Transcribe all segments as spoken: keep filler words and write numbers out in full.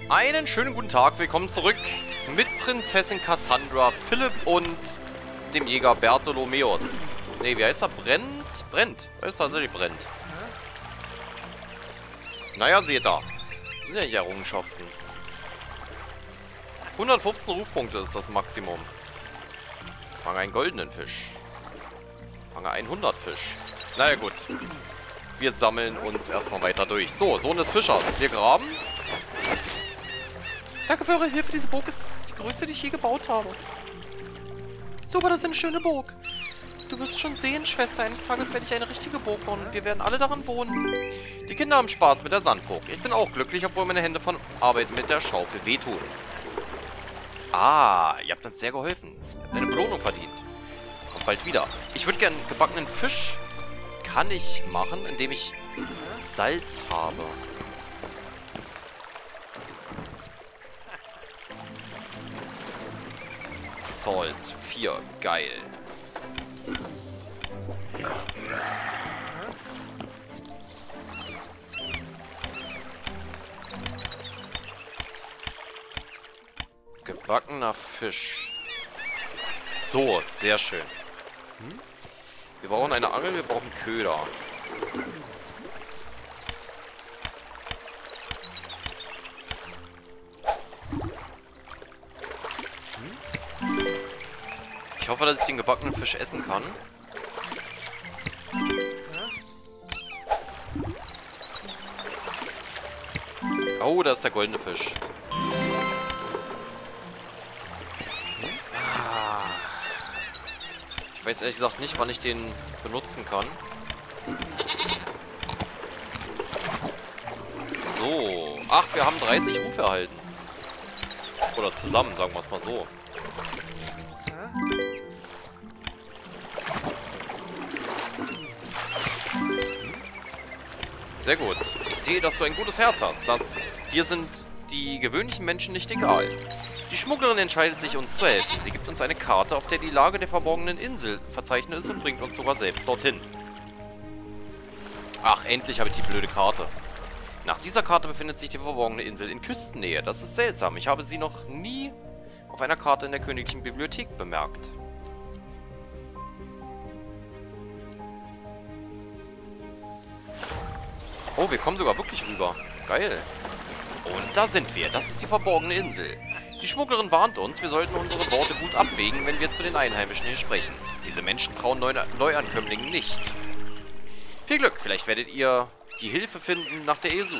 Einen schönen guten Tag, willkommen zurück mit Prinzessin Cassandra, Philipp und dem Jäger Bartholomäus. Ne, wie heißt er? Brennt? Brennt. Wer ist tatsächlich brennt? Naja, seht da. Das sind ja nicht Errungenschaften. hundertfünfzehn Rufpunkte ist das Maximum. Fange einen goldenen Fisch. Fange einen hundert Fisch. Naja, gut. Wir sammeln uns erstmal weiter durch. So, Sohn des Fischers. Wir graben. Danke für eure Hilfe. Diese Burg ist die größte, die ich je gebaut habe. Super, das ist eine schöne Burg. Du wirst schon sehen, Schwester. Eines Tages werde ich eine richtige Burg bauen und wir werden alle daran wohnen. Die Kinder haben Spaß mit der Sandburg. Ich bin auch glücklich, obwohl meine Hände von Arbeit mit der Schaufel wehtun. Ah, ihr habt uns sehr geholfen. Ihr habt eine Belohnung verdient. Kommt bald wieder. Ich würde gerne gebackenen Fisch. Kann ich machen, indem ich Salz habe. Salt vier. Geil. Gebackener Fisch. So, sehr schön. Hm? Wir brauchen eine Angel, wir brauchen Köder. Hm? Ich hoffe, dass ich den gebackenen Fisch essen kann. Oh, da ist der goldene Fisch. Ich weiß ehrlich gesagt nicht, wann ich den benutzen kann. So. Ach, wir haben dreißig Rufe erhalten. Oder zusammen, sagen wir es mal so. Sehr gut. Ich sehe, dass du ein gutes Herz hast. Das, dir sind die gewöhnlichen Menschen nicht egal. Die Schmugglerin entscheidet sich, uns zu helfen. Sie gibt uns eine Karte, auf der die Lage der verborgenen Insel verzeichnet ist und bringt uns sogar selbst dorthin. Ach, endlich habe ich die blöde Karte. Nach dieser Karte befindet sich die verborgene Insel in Küstennähe. Das ist seltsam. Ich habe sie noch nie auf einer Karte in der Königlichen Bibliothek bemerkt. Oh, wir kommen sogar wirklich rüber. Geil. Und da sind wir. Das ist die verborgene Insel. Die Schmugglerin warnt uns, wir sollten unsere Worte gut abwägen, wenn wir zu den Einheimischen hier sprechen. Diese Menschen trauen Neu Neuankömmlingen nicht. Viel Glück, vielleicht werdet ihr die Hilfe finden, nach der ihr sucht.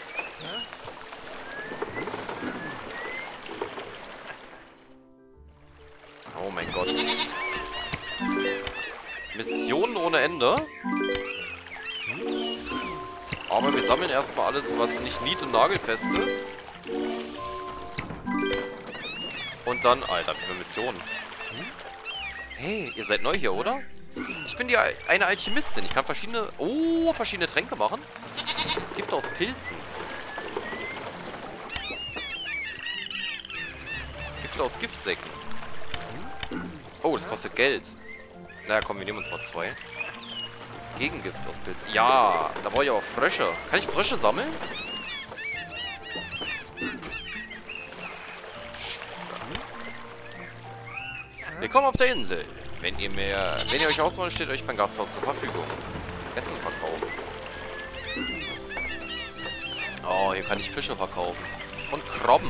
Oh mein Gott. Missionen ohne Ende. Aber wir sammeln erstmal alles, was nicht nied- und nagelfest ist. Und dann, Alter, wie viele Missionen. Hm? Hey, ihr seid neu hier, oder? Ich bin die eine Alchemistin. Ich kann verschiedene, oh, verschiedene Tränke machen. Gift aus Pilzen. Gift aus Giftsäcken. Oh, das kostet Geld. Naja, komm, wir nehmen uns mal zwei. Gegengift aus Pilzen. Ja, da brauche ich auch Frösche. Kann ich Frösche sammeln? Willkommen auf der Insel. Wenn ihr mehr, wenn ihr euch auswollt, steht euch mein Gasthaus zur Verfügung. Essen verkaufen. Oh, hier kann ich Fische verkaufen. Und Krabben.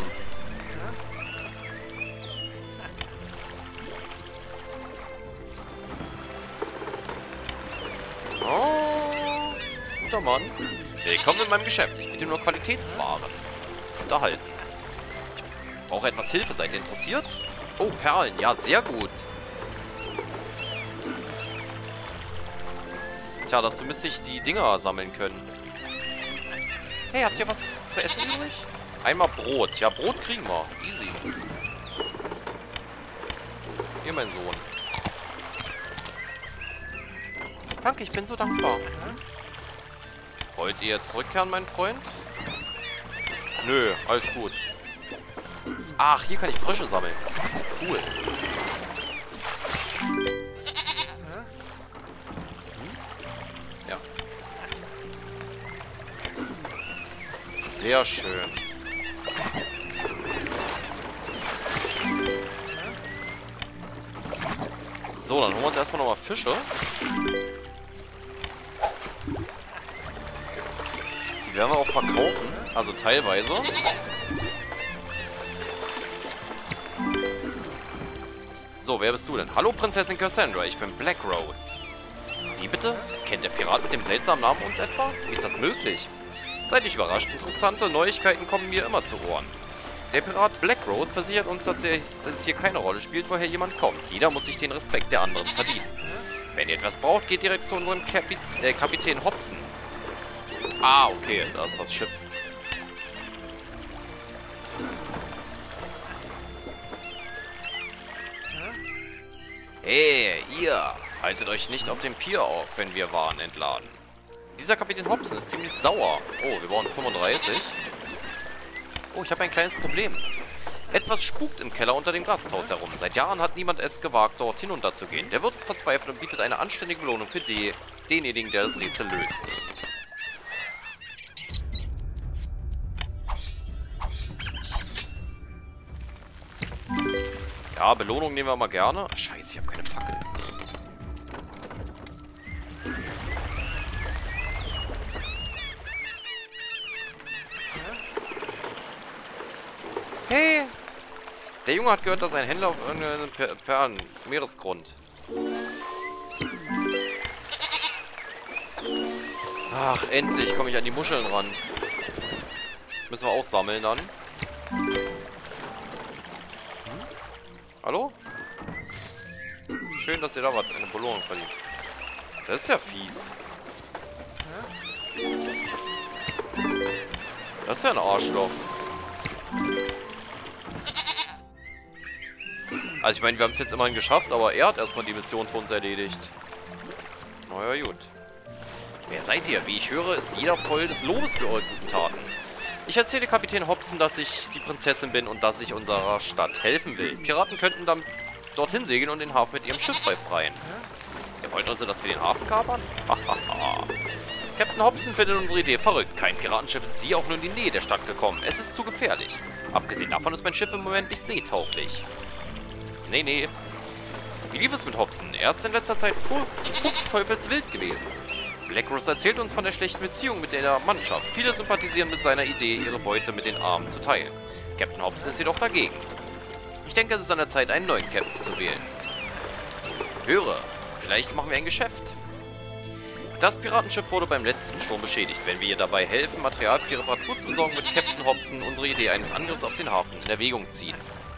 Oh, guter Mann. Willkommen in meinem Geschäft. Ich biete nur Qualitätswaren. Unterhalten. Ich brauche etwas Hilfe. Seid ihr interessiert? Oh, Perlen. Ja, sehr gut. Tja, dazu müsste ich die Dinger sammeln können. Hey, habt ihr was zu essen übrig? Einmal Brot. Ja, Brot kriegen wir. Easy. Hier, mein Sohn. Danke, ich bin so dankbar. Wollt ihr zurückkehren, mein Freund? Nö, alles gut. Ach, hier kann ich Frösche sammeln. Cool. Ja. Sehr schön. So, dann holen wir uns erstmal nochmal Fische. Die werden wir auch verkaufen. Also teilweise. So, wer bist du denn? Hallo Prinzessin Cassandra, ich bin Black Rose. Wie bitte? Kennt der Pirat mit dem seltsamen Namen uns etwa? Wie ist das möglich? Seid nicht überrascht, interessante Neuigkeiten kommen mir immer zu Ohren. Der Pirat Black Rose versichert uns, dass, er, dass es hier keine Rolle spielt, woher jemand kommt. Jeder muss sich den Respekt der anderen verdienen. Wenn ihr etwas braucht, geht direkt zu unserem Kapi äh, Kapitän Hobson. Ah, okay, da ist das Schiff. Hey, ihr! Haltet euch nicht auf dem Pier auf, wenn wir Waren entladen. Dieser Kapitän Hobson ist ziemlich sauer. Oh, wir brauchen fünfunddreißig. Oh, ich habe ein kleines Problem. Etwas spukt im Keller unter dem Gasthaus herum. Seit Jahren hat niemand es gewagt, dort hinunterzugehen. Der Wirt ist verzweifelt und bietet eine anständige Belohnung für die, denjenigen, der das Rätsel löst. Ja, Belohnung nehmen wir mal gerne. Scheiße, ich habe keine Fackel. Hey! Der Junge hat gehört, dass ein Händler auf irgendeinem per per Meeresgrund. Ach, endlich komme ich an die Muscheln ran. Müssen wir auch sammeln dann. Hm? Hallo? Schön, dass ihr da wart. Eine Belohnung verdient. Das ist ja fies. Das ist ja ein Arschloch. Also ich meine, wir haben es jetzt immerhin geschafft, aber er hat erstmal die Mission für uns erledigt. Naja, gut. Wer seid ihr? Wie ich höre, ist jeder voll des Lobes für eure guten Taten. Ich erzähle Kapitän Hobson, dass ich die Prinzessin bin und dass ich unserer Stadt helfen will. Piraten könnten dann dorthin segeln und den Hafen mit ihrem Schiff befreien. Ihr wollt also, dass wir den Hafen kapern? Hahaha. Captain Hobson findet unsere Idee verrückt. Kein Piratenschiff ist je auch nur in die Nähe der Stadt gekommen. Es ist zu gefährlich. Abgesehen davon ist mein Schiff im Moment nicht seetauglich. Nee, nee. Wie lief es mit Hobson? Er ist in letzter Zeit fuchsteufelswild gewesen. Black Rose erzählt uns von der schlechten Beziehung mit der Mannschaft. Viele sympathisieren mit seiner Idee, ihre Beute mit den Armen zu teilen. Captain Hobson ist jedoch dagegen. Ich denke, es ist an der Zeit, einen neuen Captain zu wählen. Höre, vielleicht machen wir ein Geschäft. Das Piratenschiff wurde beim letzten Sturm beschädigt. Wenn wir ihr dabei helfen, Material für die Reparatur zu besorgen, wird Captain Hobson unsere Idee eines Angriffs auf den Hafen in Erwägung ziehen.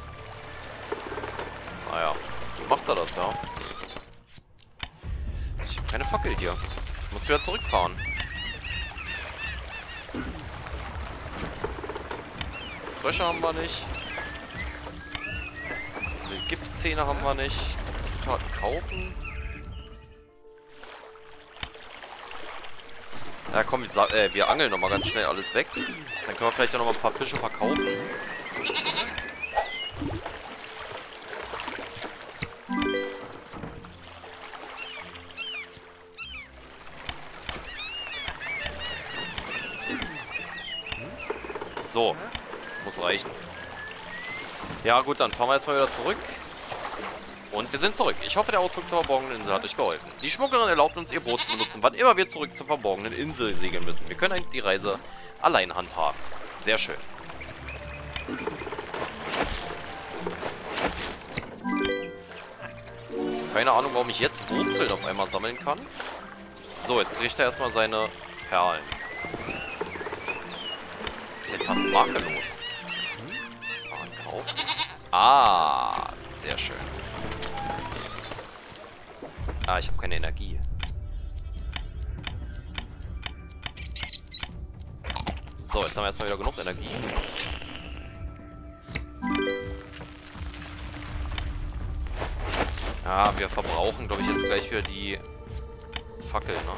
Naja, wie macht er das, ja? Ich habe keine Fackel hier. Ich muss wieder zurückfahren. Frösche haben wir nicht. Diese Giftzähne haben wir nicht. Zutaten kaufen. Ja komm, wir, äh, wir angeln nochmal ganz schnell alles weg. Dann können wir vielleicht auch noch mal ein paar Fische verkaufen. So, muss reichen. Ja gut, dann fahren wir erstmal wieder zurück. Und wir sind zurück. Ich hoffe, der Ausflug zur verborgenen Insel hat euch geholfen. Die Schmugglerin erlaubt uns, ihr Boot zu benutzen, wann immer wir zurück zur verborgenen Insel segeln müssen. Wir können die Reise allein handhaben. Sehr schön. Keine Ahnung, warum ich jetzt Wurzeln auf einmal sammeln kann. So, jetzt kriegt er erstmal seine Perlen. Das ist ja fast makellos. Warenkauf. Ah, sehr schön. Ah, ich habe keine Energie. So, jetzt haben wir erstmal wieder genug Energie. Ja, wir verbrauchen, glaube ich, jetzt gleich wieder die Fackel, ne?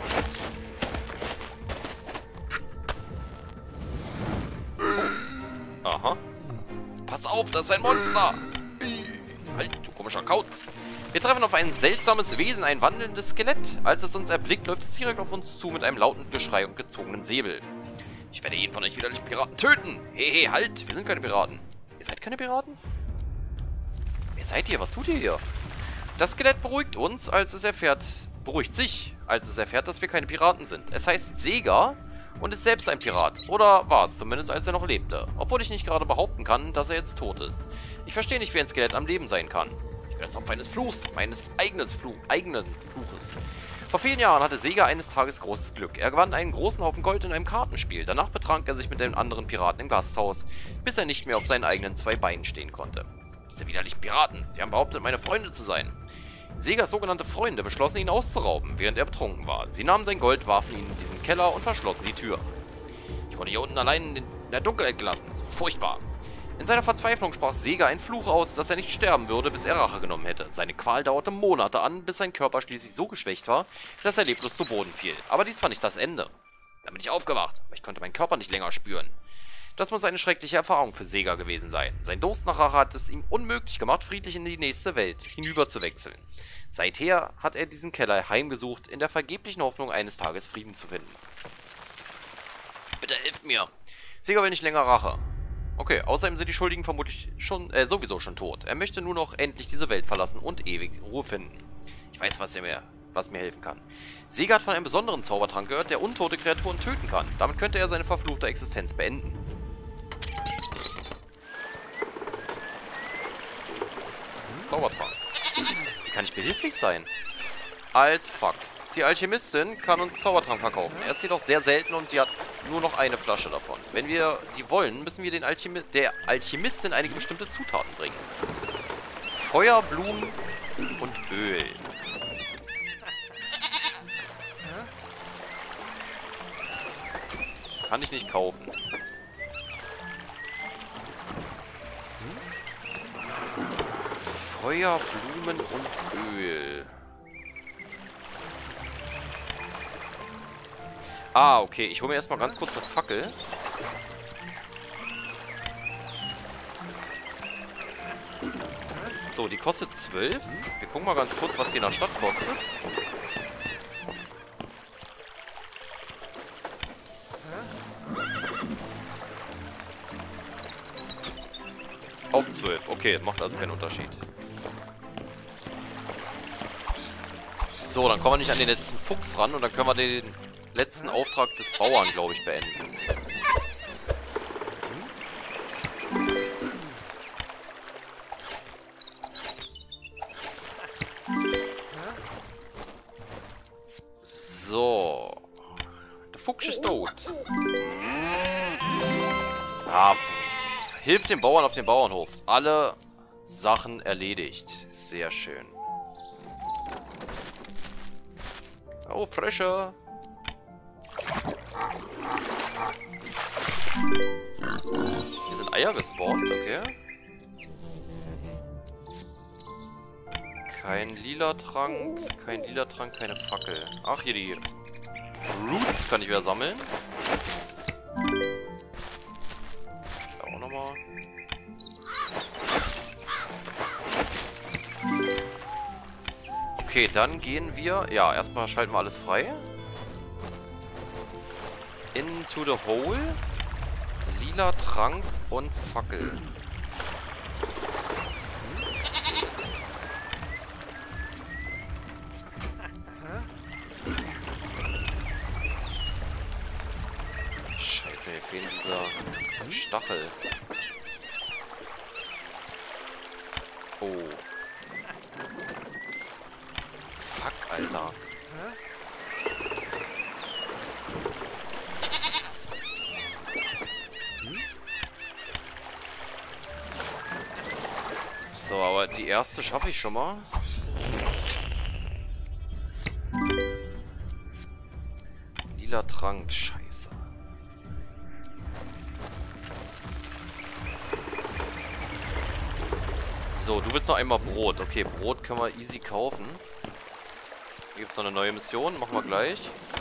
Aha. Pass auf, das ist ein Monster! Halt, du komischer Kauz! Wir treffen auf ein seltsames Wesen, ein wandelndes Skelett. Als es uns erblickt, läuft es direkt auf uns zu mit einem lauten Geschrei und gezogenen Säbel. Ich werde jeden von euch widerlichen Piraten töten. Hey, hey, halt. Wir sind keine Piraten. Ihr seid keine Piraten? Wer seid ihr? Was tut ihr hier? Das Skelett beruhigt uns, als es erfährt... Beruhigt sich, als es erfährt, dass wir keine Piraten sind. Es heißt Sega und ist selbst ein Pirat. Oder war es zumindest, als er noch lebte. Obwohl ich nicht gerade behaupten kann, dass er jetzt tot ist. Ich verstehe nicht, wie ein Skelett am Leben sein kann. Ich bin das Opfer eines Fluchs, meines eigenes Fluch, eigenen Fluches. Vor vielen Jahren hatte Sega eines Tages großes Glück. Er gewann einen großen Haufen Gold in einem Kartenspiel. Danach betrank er sich mit den anderen Piraten im Gasthaus, bis er nicht mehr auf seinen eigenen zwei Beinen stehen konnte. Diese widerlichen Piraten, sie haben behauptet, meine Freunde zu sein. Segas sogenannte Freunde beschlossen, ihn auszurauben, während er betrunken war. Sie nahmen sein Gold, warfen ihn in diesen Keller und verschlossen die Tür. Ich wurde hier unten allein in der Dunkelheit gelassen. Das war furchtbar. In seiner Verzweiflung sprach Sega einen Fluch aus, dass er nicht sterben würde, bis er Rache genommen hätte. Seine Qual dauerte Monate an, bis sein Körper schließlich so geschwächt war, dass er leblos zu Boden fiel. Aber dies war nicht das Ende. Dann bin ich aufgewacht, aber ich konnte meinen Körper nicht länger spüren. Das muss eine schreckliche Erfahrung für Sega gewesen sein. Sein Durst nach Rache hat es ihm unmöglich gemacht, friedlich in die nächste Welt hinüber zu wechseln. Seither hat er diesen Keller heimgesucht, in der vergeblichen Hoffnung, eines Tages Frieden zu finden. Bitte helft mir. Sega will nicht länger Rache. Okay, außerdem sind die Schuldigen vermutlich schon, äh, sowieso schon tot. Er möchte nur noch endlich diese Welt verlassen und ewig Ruhe finden. Ich weiß, was er mir, was mir helfen kann. Sega hat von einem besonderen Zaubertrank gehört, der untote Kreaturen töten kann. Damit könnte er seine verfluchte Existenz beenden. Zaubertrank. Wie kann ich behilflich sein? Als fuck. Die Alchemistin kann uns Zaubertrank verkaufen. Er ist jedoch sehr selten und sie hat nur noch eine Flasche davon. Wenn wir die wollen, müssen wir den Alchemi der Alchemistin einige bestimmte Zutaten bringen. Feuer, Blumen und Öl. Kann ich nicht kaufen. Feuer, Blumen und Öl. Ah, okay. Ich hole mir erstmal ganz kurz eine Fackel. So, die kostet zwölf. Wir gucken mal ganz kurz, was die in der Stadt kostet. Auf zwölf. Okay, macht also keinen Unterschied. So, dann kommen wir nicht an den letzten Fuchs ran und dann können wir den letzten Auftrag des Bauern, glaube ich, beenden. So. Der Fuchs ist tot. Ah, hilft dem Bauern auf dem Bauernhof. Alle Sachen erledigt. Sehr schön. Oh, Frische. Hier sind Eier gespawnt, okay. Kein lila Trank, kein lila Trank, keine Fackel. Ach, hier die Roots kann ich wieder sammeln. Da auch nochmal. Okay, dann gehen wir... Ja, erstmal schalten wir alles frei. Into the hole. Lila Trank und Fackel. Scheiße, mir fehlen dieser Stachel. Oh. Fuck, Alter. So, aber die erste schaffe ich schon mal. Lila Trank, scheiße. So, du willst noch einmal Brot. Okay, Brot können wir easy kaufen. Hier gibt es noch eine neue Mission, machen wir gleich.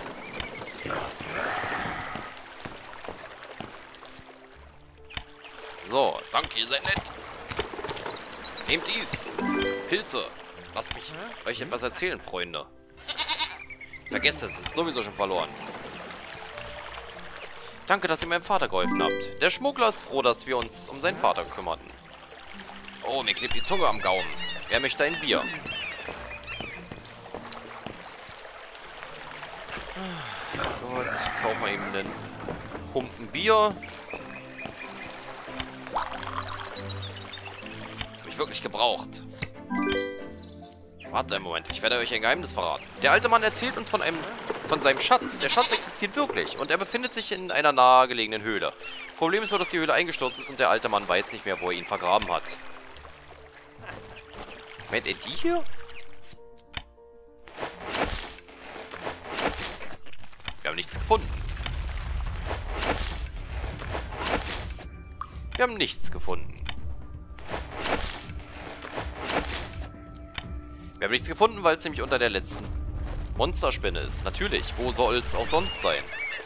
So, danke, ihr seid nett. Nehmt dies. Pilze. Lasst mich euch etwas erzählen, Freunde. Vergesst es, es ist sowieso schon verloren. Danke, dass ihr meinem Vater geholfen habt. Der Schmuggler ist froh, dass wir uns um seinen Vater kümmerten. Oh, mir klebt die Zunge am Gaumen. Wer möchte ein Bier? Gut, kaufen wir eben den Humpen Bier. Das habe ich wirklich gebraucht. Warte einen Moment, ich werde euch ein Geheimnis verraten. Der alte Mann erzählt uns von einem, von seinem Schatz. Der Schatz existiert wirklich und er befindet sich in einer nahegelegenen Höhle. Problem ist nur, dass die Höhle eingestürzt ist und der alte Mann weiß nicht mehr, wo er ihn vergraben hat. Meint er die hier? Wir haben nichts gefunden. Wir haben nichts gefunden. Wir haben nichts gefunden, weil es nämlich unter der letzten Monsterspinne ist. Natürlich, wo soll es auch sonst sein?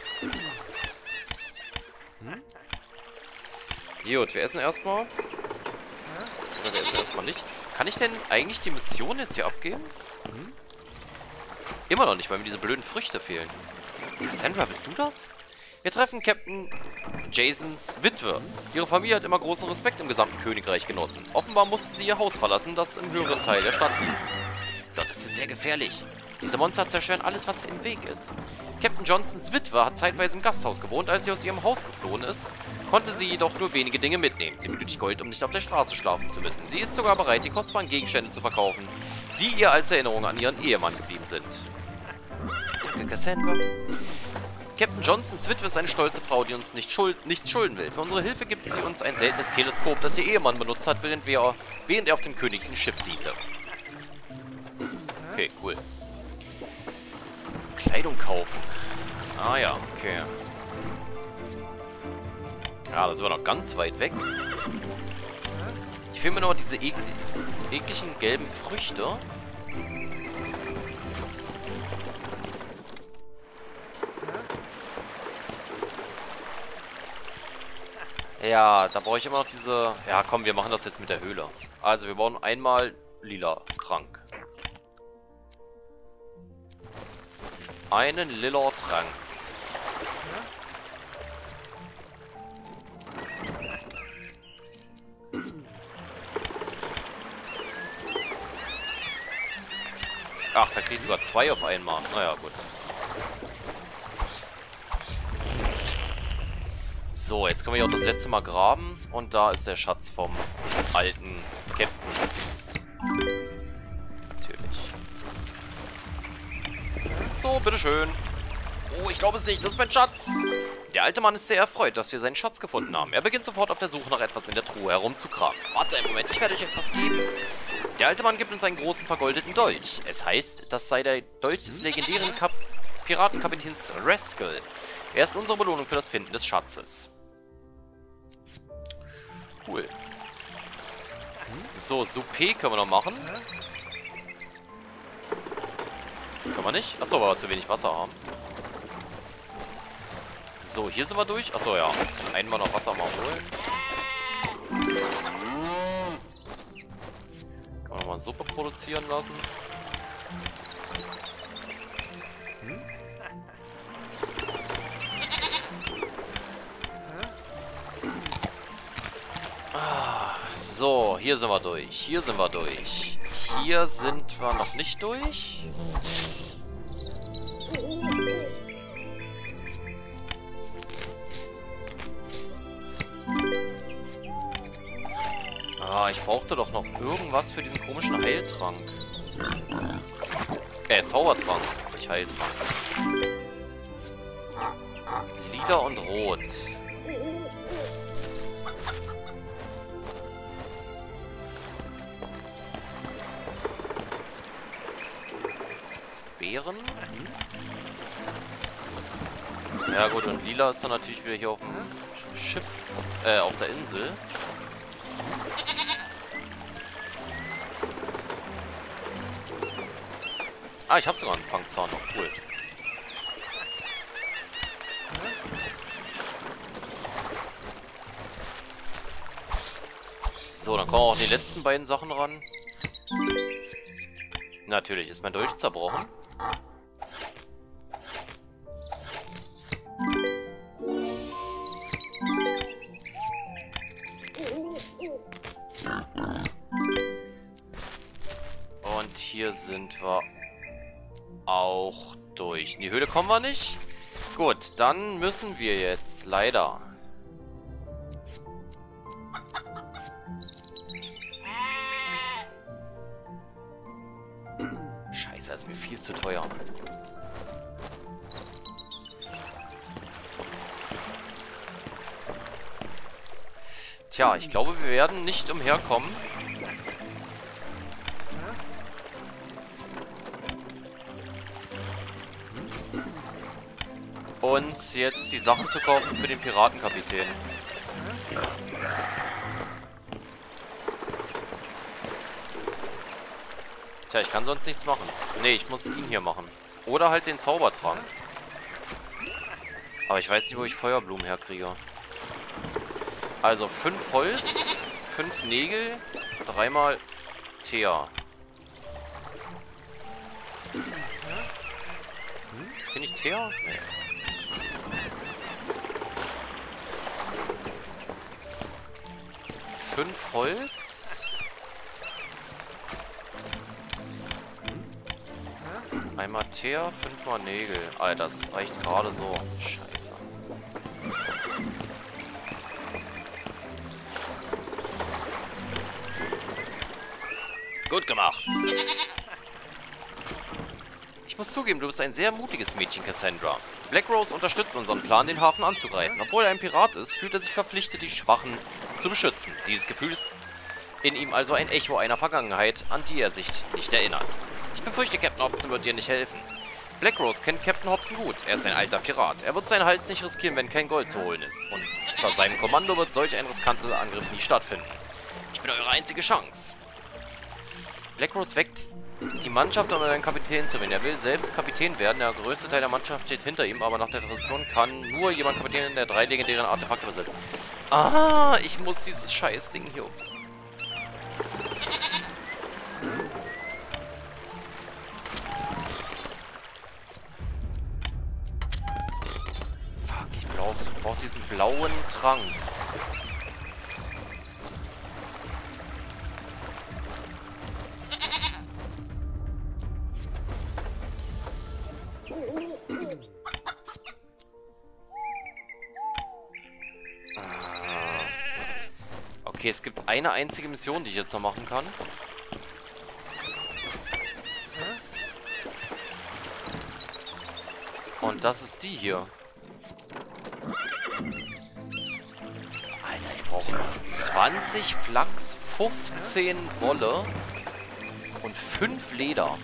Hm? Gut, wir essen erstmal. Oder wir essen erstmal nicht. Kann ich denn eigentlich die Mission jetzt hier abgeben? Hm? Immer noch nicht, weil mir diese blöden Früchte fehlen. Cassandra, bist du das? Wir treffen Captain Jasons Witwe. Ihre Familie hat immer großen Respekt im gesamten Königreich genossen. Offenbar musste sie ihr Haus verlassen, das im höheren Teil der Stadt liegt. Dort ist es sehr gefährlich. Diese Monster zerstören alles, was im Weg ist. Captain Johnsons Witwe hat zeitweise im Gasthaus gewohnt. Als sie aus ihrem Haus geflohen ist, konnte sie jedoch nur wenige Dinge mitnehmen. Sie benötigt Gold, um nicht auf der Straße schlafen zu müssen. Sie ist sogar bereit, die kostbaren Gegenstände zu verkaufen, die ihr als Erinnerung an ihren Ehemann geblieben sind. Danke, Cassandra. Captain Johnsons Witwe ist eine stolze Frau, die uns nicht schuld, nichts schulden will. Für unsere Hilfe gibt sie uns ein seltenes Teleskop, das ihr Ehemann benutzt hat, während, wir, während er auf dem königlichen Schiff diente. Okay, cool. Kleidung kaufen. Ah ja, okay. Ja, da sind wir noch ganz weit weg. Ich finde mir noch diese ekl ekligen gelben Früchte. Ja, da brauche ich immer noch diese... Ja, komm, wir machen das jetzt mit der Höhle. Also, wir brauchen einmal lila Trank. Einen lila Trank. Ach, da kriege ich sogar zwei auf einmal. Naja, gut. So, jetzt können wir hier auch das letzte Mal graben. Und da ist der Schatz vom alten Captain. Natürlich. So, bitteschön. Oh, ich glaube es nicht. Das ist mein Schatz. Der alte Mann ist sehr erfreut, dass wir seinen Schatz gefunden haben. Er beginnt sofort auf der Suche nach etwas in der Truhe herumzukramen. Warte einen Moment, ich werde euch etwas geben. Der alte Mann gibt uns einen großen vergoldeten Dolch. Es heißt, das sei der Dolch des legendären Kap Piratenkapitäns Rascal. Er ist unsere Belohnung für das Finden des Schatzes. Cool. So, Souper können wir noch machen. Können wir nicht? Achso, weil wir zu wenig Wasser haben. So, hier sind wir durch. Achso, ja. Einmal noch Wasser mal holen. Kann man mal Suppe produzieren lassen. Hm? Ah, so, hier sind wir durch. Hier sind wir durch. Hier sind wir noch nicht durch. Ah, ich brauchte doch noch irgendwas für diesen komischen Heiltrank. Äh, Zaubertrank. Nicht Heiltrank. Lila und Rot. Beeren. Ja gut, und Lila ist dann natürlich wieder hier auf dem Schiff, äh, auf der Insel. Ah, ich habe sogar einen Fangzahn noch. Cool. So, dann kommen auch die letzten beiden Sachen ran. Natürlich ist mein Dolch zerbrochen. Und hier sind wir auch durch. In die Höhle kommen wir nicht. Gut, dann müssen wir jetzt leider... Scheiße, das ist mir viel zu teuer. Tja, ich glaube, wir werden nicht umherkommen. Uns jetzt die Sachen zu kaufen für den Piratenkapitän. Tja, ich kann sonst nichts machen. Nee, ich muss ihn hier machen. Oder halt den Zaubertrank. Aber ich weiß nicht, wo ich Feuerblumen herkriege. Also fünf Holz, fünf Nägel, dreimal Teer. Ist hier nicht Teer? Nee. Fünf Holz. Einmal Teer, fünfmal Nägel. Alter, das reicht gerade so. Scheiße. Gut gemacht. Ich muss zugeben, du bist ein sehr mutiges Mädchen, Cassandra. Black Rose unterstützt unseren Plan, den Hafen anzugreifen. Obwohl er ein Pirat ist, fühlt er sich verpflichtet, die Schwachen zu beschützen. Dieses Gefühl ist in ihm also ein Echo einer Vergangenheit, an die er sich nicht erinnert. Ich befürchte, Captain Hobson wird dir nicht helfen. Black Rose kennt Captain Hobson gut. Er ist ein alter Pirat. Er wird seinen Hals nicht riskieren, wenn kein Gold zu holen ist. Und unter seinem Kommando wird solch ein riskanter Angriff nie stattfinden. Ich bin eure einzige Chance. Black Rose weckt die Mannschaft, um einen Kapitän zu werden. Er will selbst Kapitän werden. Der größte Teil der Mannschaft steht hinter ihm, aber nach der Tradition kann nur jemand Kapitän der drei legendären Artefakte besitzen. Ah, ich muss dieses Scheißding hier um. Fuck, ich brauche ich brauch diesen blauen Trank. Okay, es gibt eine einzige Mission, die ich jetzt noch machen kann. Und das ist die hier. Alter, ich brauche zwanzig Flachs, fünfzehn Wolle und fünf Leder.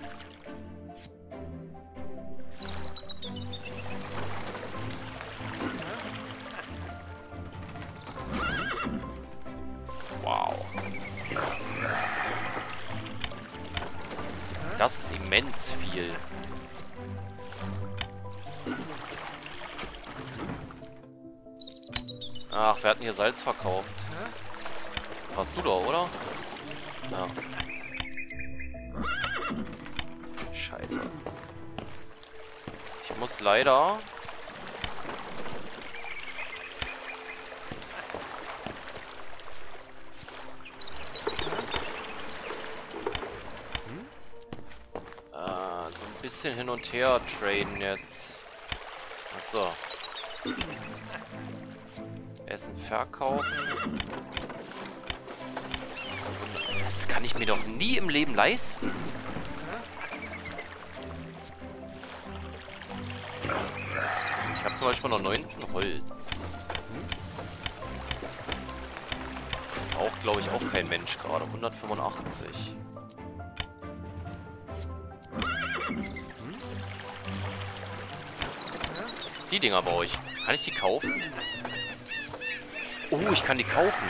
Wow. Das ist immens viel. Ach, wir hatten hier Salz verkauft. Warst du da, oder? Ja. Scheiße. Ich muss leider... bisschen hin und her traden jetzt. Achso. Essen verkaufen. Das kann ich mir doch nie im Leben leisten. Ich habe zum Beispiel noch neunzehn Holz. Auch, glaube ich, auch kein Mensch gerade. hundertfünfundachtzig. Die Dinger brauche ich. Kann ich die kaufen? Oh, ich kann die kaufen.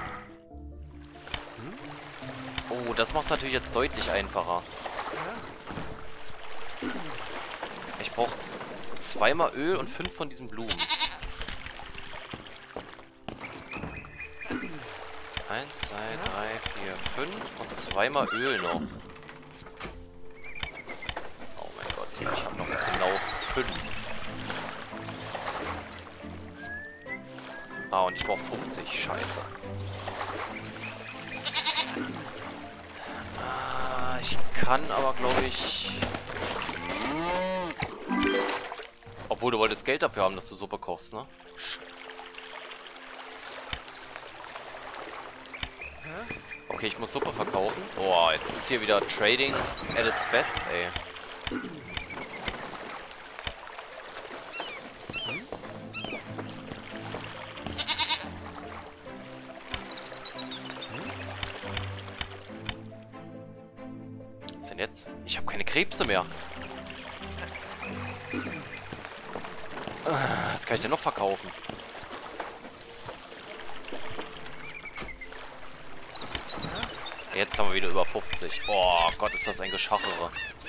Oh, das macht es natürlich jetzt deutlich einfacher. Ich brauche zweimal Öl und fünf von diesen Blumen. Eins, zwei, drei, vier, fünf und zweimal Öl noch. Oh mein Gott, ich habe noch genau fünf. Ah, und ich brauche fünfzig. Scheiße. Ich kann aber, glaube ich... Obwohl, du wolltest Geld dafür haben, dass du Suppe kochst, ne? Scheiße. Okay, ich muss Suppe verkaufen. Boah, jetzt ist hier wieder Trading at its best, ey. Was denn jetzt? Ich habe keine Krebse mehr. Was kann ich denn noch verkaufen? Jetzt haben wir wieder über fünfzig. Oh Gott, ist das ein Geschachere.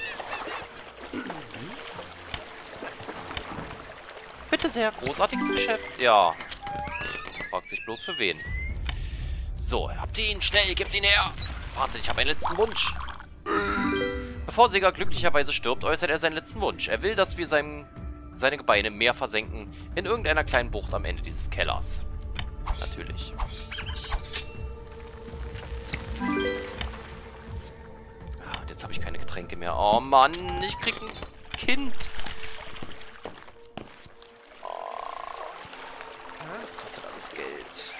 Bitte sehr, großartiges Geschäft. Ja. Fragt sich bloß für wen. So, habt ihr ihn? Schnell, gebt ihn her. Wartet, ich habe einen letzten Wunsch. Bevor Sega glücklicherweise stirbt, äußert er seinen letzten Wunsch. Er will, dass wir sein, seine Gebeine im Meer versenken, in irgendeiner kleinen Bucht am Ende dieses Kellers. Natürlich. Ah, und jetzt habe ich keine Getränke mehr. Oh Mann, ich krieg ein Kind. Oh, das kostet alles Geld.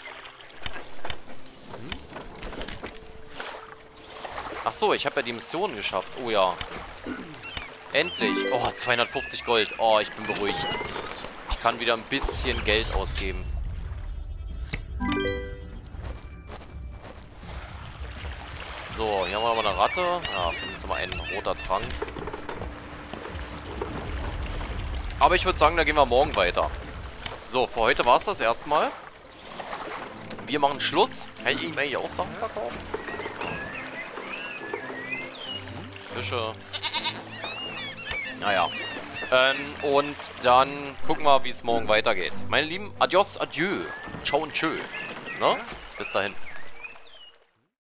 Ach so, ich habe ja die Mission geschafft. Oh ja. Endlich. Oh, zweihundertfünfzig Gold. Oh, ich bin beruhigt. Ich kann wieder ein bisschen Geld ausgeben. So, hier haben wir nochmal eine Ratte. Ja, finden wir mal ein roter Trank. Aber ich würde sagen, da gehen wir morgen weiter. So, für heute war es das erstmal. Wir machen Schluss. Kann ich ihm eigentlich auch Sachen verkaufen? Fische. Naja. Ähm, und dann gucken wir, wie es morgen weitergeht. Meine Lieben, adios, adieu. Ciao und tschö. Ne? Bis dahin.